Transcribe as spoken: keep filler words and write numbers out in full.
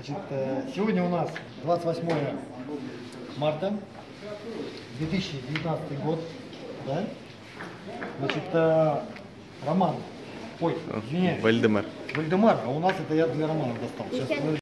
Значит, сегодня у нас двадцать восьмое марта, две тысячи девятнадцатый год, да? Значит, Роман, ой, извиняюсь. Вальдемар. Вальдемар, а у нас это я для Романа достал. Сейчас